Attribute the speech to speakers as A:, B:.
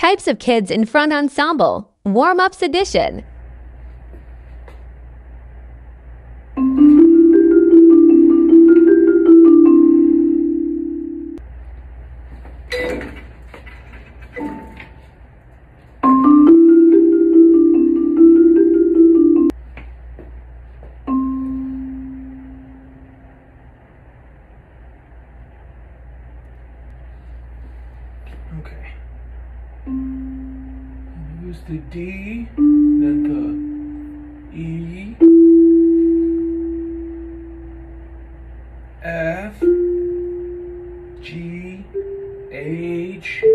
A: Types of kids in front ensemble, warm-ups edition.
B: Okay. Use the D, then the E, F, G, H,